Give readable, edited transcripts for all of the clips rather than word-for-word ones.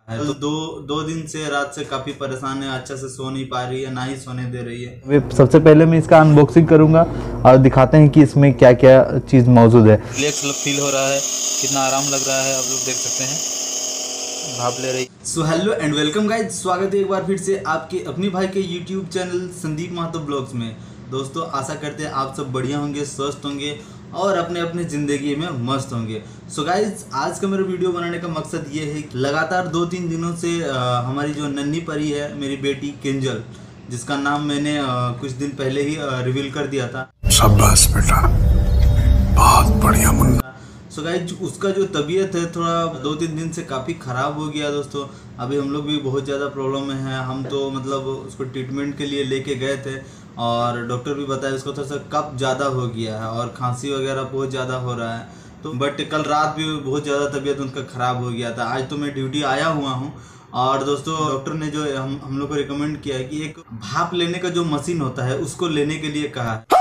है तो दो दिन से रात से काफी परेशान है, अच्छा से सो नहीं पा रही है, ना ही सोने दे रही है। सबसे पहले मैं इसका अनबॉक्सिंग करूंगा और दिखाते हैं कि इसमें क्या क्या चीज मौजूद है। रिलैक्स फील हो रहा है, कितना आराम लग रहा है, आप लोग देख सकते हैं, भाप ले रही। So hello and welcome guys, स्वागत है एक बार फिर से आपके अपने भाई के YouTube channel Sandeep Mahato blogs में। दोस्तों आशा करते हैं आप सब बढ़िया होंगे, स्वस्थ होंगे और अपने अपने ज़िंदगी में मस्त होंगे। सो गाइज आज का मेरा वीडियो बनाने का मकसद ये है कि लगातार 2-3 दिनों से हमारी जो नन्ही परी है, मेरी बेटी किंजल, जिसका नाम मैंने कुछ दिन पहले ही रिवील कर दिया था। शाबाश बेटा, बहुत बढ़िया मुन्ना। सो गाइज उसका जो तबीयत है थोड़ा 2-3 दिन से काफ़ी ख़राब हो गया दोस्तों। अभी हम लोग भी बहुत ज़्यादा प्रॉब्लम में हैं। हम तो मतलब उसको ट्रीटमेंट के लिए लेके गए थे और डॉक्टर भी बताया उसको थोड़ा सा कफ ज़्यादा हो गया है और खांसी वगैरह बहुत ज़्यादा हो रहा है। तो बट कल रात भी बहुत ज़्यादा तबीयत उनका ख़राब हो गया था। आज तो मैं ड्यूटी आया हुआ हूँ और दोस्तों डॉक्टर ने जो हम लोग को रिकमेंड किया है कि एक भाप लेने का जो मशीन होता है उसको लेने के लिए कहा है।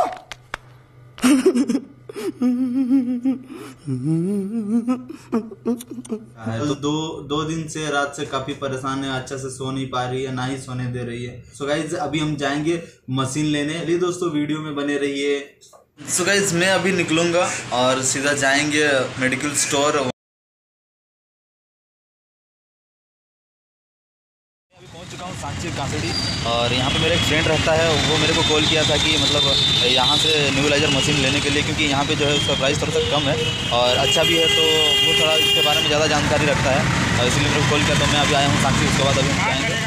तो दो दिन से रात से काफी परेशान है, अच्छा से सो नहीं पा रही है, ना ही सोने दे रही है। सो गाइज अभी हम जाएंगे मशीन लेने। चलिए दोस्तों वीडियो में बने रहिए। सो गाइज मैं अभी निकलूंगा और सीधा जाएंगे मेडिकल स्टोर। पहुंच चुका हूँ सांची कांसड़ी और यहाँ पे मेरा एक फ्रेंड रहता है, वो मेरे को कॉल किया था कि मतलब यहाँ से न्यूलाइजर मशीन लेने के लिए, क्योंकि यहाँ पे जो है उसका प्राइस थोड़ा सा कम है और अच्छा भी है, तो वो थोड़ा इसके बारे में ज़्यादा जानकारी रखता है और इसलिए मेरे को कॉल किया। तो मैं अभी आया हूँ सांची, उसके बाद अभी हम जाएँगे।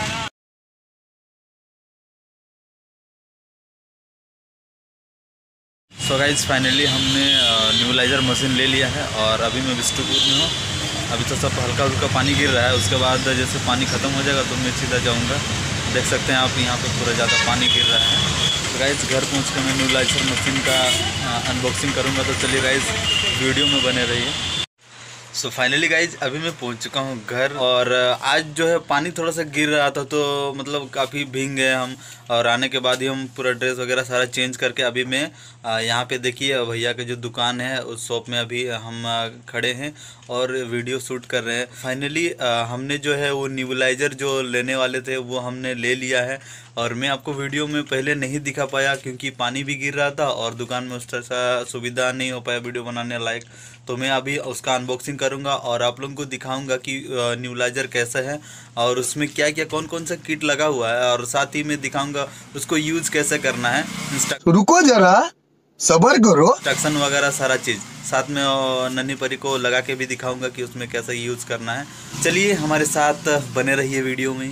सो गाइज फाइनली हमने न्यूलाइजर मशीन ले लिया है और अभी मैं बिष्टुपुर में हूँ। अभी तो सब हल्का हल्का पानी गिर रहा है, उसके बाद जैसे पानी ख़त्म हो जाएगा तो मैं सीधा जाऊँगा। देख सकते हैं आप यहाँ पे पूरा ज़्यादा पानी गिर रहा है। तो गाइज घर पहुँच के मैं न्यूलाइजर मशीन का अनबॉक्सिंग करूँगा, तो चलिए गाइज वीडियो में बने रहिए। सो फाइनली गाइज अभी मैं पहुंच चुका हूं घर और आज जो है पानी थोड़ा सा गिर रहा था तो मतलब काफ़ी भीग गए हम, और आने के बाद ही हम पूरा ड्रेस वगैरह सारा चेंज करके अभी मैं यहाँ पे देखिए भैया की जो दुकान है उस शॉप में अभी हम खड़े हैं और वीडियो शूट कर रहे हैं। फाइनली हमने जो है वो न्यूलाइजर जो लेने वाले थे वो हमने ले लिया है और मैं आपको वीडियो में पहले नहीं दिखा पाया क्योंकि पानी भी गिर रहा था और दुकान में उस तरह सा सुविधा नहीं हो पाया वीडियो बनाने लायक। तो मैं अभी उसका अनबॉक्सिंग करूंगा और आप लोगों को दिखाऊंगा कि न्यूलाइजर कैसा है और उसमें क्या क्या कौन कौन सा किट लगा हुआ है, और साथ ही मैं दिखाऊंगा उसको यूज़ कैसे करना है। रुको जरा सबर करो, इंस्ट्रक्शन वगैरह सारा चीज़ साथ में नन्ही परी को लगा के भी दिखाऊंगा कि उसमें कैसा यूज़ करना है। चलिए हमारे साथ बने रहिए वीडियो में।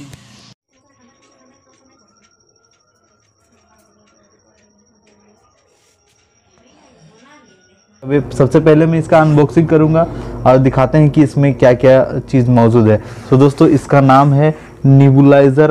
अभी सबसे पहले मैं इसका अनबॉक्सिंग करूंगा और दिखाते हैं कि इसमें क्या क्या चीज़ मौजूद है। तो दोस्तों इसका नाम है नेबुलाइजर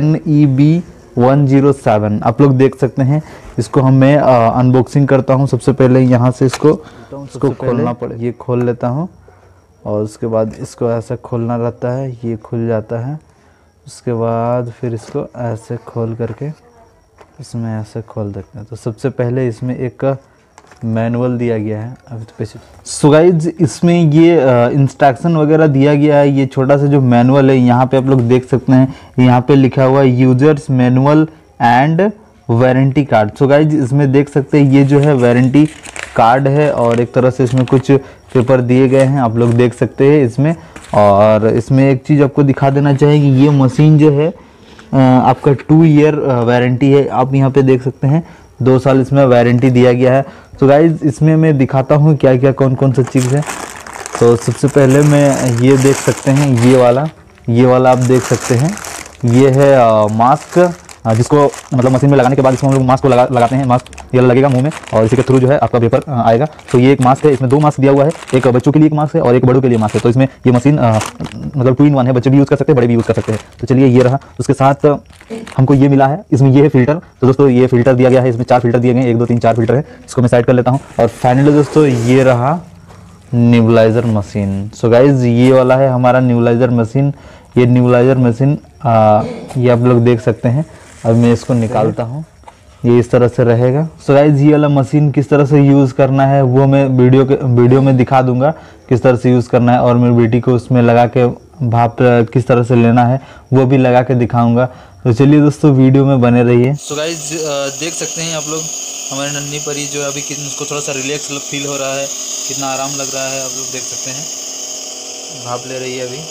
NEB107। आप लोग देख सकते हैं। इसको मैं अनबॉक्सिंग करता हूं। सबसे पहले यहाँ से इसको खोलना पड़ेगा। ये खोल लेता हूं और उसके बाद इसको ऐसे खोलना रहता है, ये खुल जाता है। उसके बाद फिर इसको ऐसे खोल करके इसमें ऐसे खोल देते हैं। तो सबसे पहले इसमें एक मैनुअल दिया गया है। अभी तो पैसे सो गाइज इसमें ये इंस्ट्रक्शन वगैरह दिया गया है। ये छोटा सा जो मैनुअल है यहाँ पे आप लोग देख सकते हैं, यहाँ पे लिखा हुआ है user's manual and warranty card. So guys इसमें देख सकते हैं ये जो है वारंटी कार्ड है और एक तरह से इसमें कुछ पेपर दिए गए हैं, आप लोग देख सकते हैं इसमें। और इसमें एक चीज़ आपको दिखा देना चाहिए कि ये मशीन जो है आपका 2 ईयर वारंटी है। आप यहाँ पे देख सकते हैं 2 साल इसमें वारंटी दिया गया है। तो गाइज इसमें मैं दिखाता हूँ क्या क्या कौन कौन सा चीज़ है। तो सबसे पहले मैं ये देख सकते हैं, ये वाला आप देख सकते हैं, ये है मास्क, जिसको मतलब मशीन में लगाने के बाद इसको हम लोग मास्क को लगाते हैं। मास्क ये लगेगा मुंह में और इसी के थ्रू जो है आपका पेपर आएगा। तो ये एक मास्क है, इसमें 2 मास्क दिया हुआ है, एक बच्चों के लिए एक मास्क है और एक बड़ों के लिए मास्क है। तो इसमें ये मशीन मतलब 2 in 1 है, बच्चे भी यूज़ कर सकते हैं, बड़े भी यूज़ कर सकते हैं। तो चलिए ये रहा। उसके साथ हमको ये मिला है, इसमें ये है फ़िल्टर। तो दोस्तों ये फ़िल्टर दिया गया है, इसमें 4 फ़िल्टर दिए गए हैं, 1 2 3 4 फ़िल्टर है। इसको मैं साइड कर लेता हूँ। और फाइनली दोस्तों ये रहा नेबुलाइजर मशीन। सो गाइज ये वाला है हमारा नेबुलाइजर मशीन। ये नेबुलाइजर मशीन ये आप लोग देख सकते हैं। अब मैं इसको निकालता हूँ, ये इस तरह से रहेगा। सो गाइज ये वाला मशीन किस तरह से यूज़ करना है वो मैं वीडियो में दिखा दूंगा किस तरह से यूज़ करना है। और मेरी बेटी को उसमें लगा के भाप किस तरह से लेना है वो भी लगा के दिखाऊंगा। तो चलिए दोस्तों वीडियो में बने रहिए। सो गाइस देख सकते हैं आप लोग हमारे नन्ही परी जो है अभी कितना उसको थोड़ा सा रिलैक्स फील हो रहा है, कितना आराम लग रहा है, आप लोग देख सकते हैं। भाप ले रही है अभी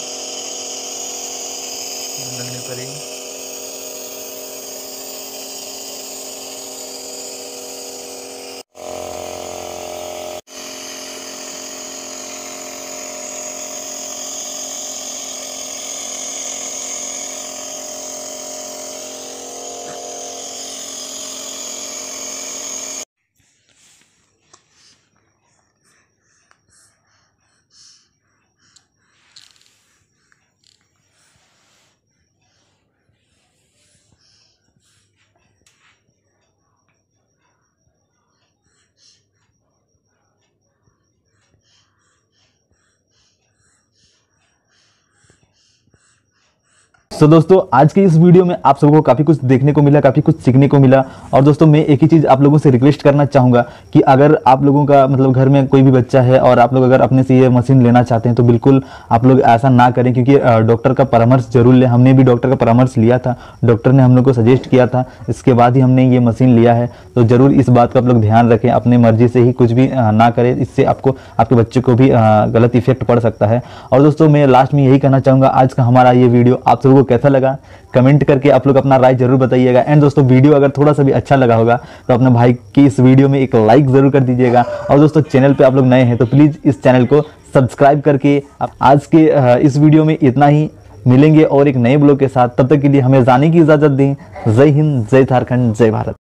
नन्ही परी। तो दोस्तों आज के इस वीडियो में आप सबको काफ़ी कुछ देखने को मिला, काफ़ी कुछ सीखने को मिला। और दोस्तों मैं एक ही चीज़ आप लोगों से रिक्वेस्ट करना चाहूँगा कि अगर आप लोगों का मतलब घर में कोई भी बच्चा है और आप लोग अगर अपने से ये मशीन लेना चाहते हैं तो बिल्कुल आप लोग ऐसा ना करें, क्योंकि डॉक्टर का परामर्श जरूर लें। हमने भी डॉक्टर का परामर्श लिया था, डॉक्टर ने हम लोग को सजेस्ट किया था, इसके बाद ही हमने ये मशीन लिया है। तो ज़रूर इस बात का आप लोग ध्यान रखें, अपनी मर्जी से ही कुछ भी ना करें, इससे आपको आपके बच्चे को भी गलत इफेक्ट पड़ सकता है। और दोस्तों मैं लास्ट में यही कहना चाहूँगा, आज का हमारा ये वीडियो आप सबको कैसा लगा कमेंट करके आप लोग अपना राय जरूर बताइएगा। एंड दोस्तों वीडियो अगर थोड़ा सा भी अच्छा लगा होगा तो अपने भाई की इस वीडियो में एक लाइक जरूर कर दीजिएगा। और दोस्तों चैनल पे आप लोग नए हैं तो प्लीज़ इस चैनल को सब्सक्राइब करके आज के इस वीडियो में इतना ही। मिलेंगे और एक नए ब्लॉग के साथ, तब तक के लिए हमें जाने की इजाज़त दें। जय हिंद, जय झारखंड, जय भारत।